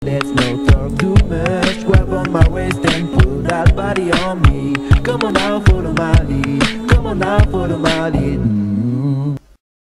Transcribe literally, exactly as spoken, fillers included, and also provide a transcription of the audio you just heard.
let's not talk too much. Grab on my waist and put that body on me. Come on now, follow my lead. Come on now, follow my lead. Mm-hmm.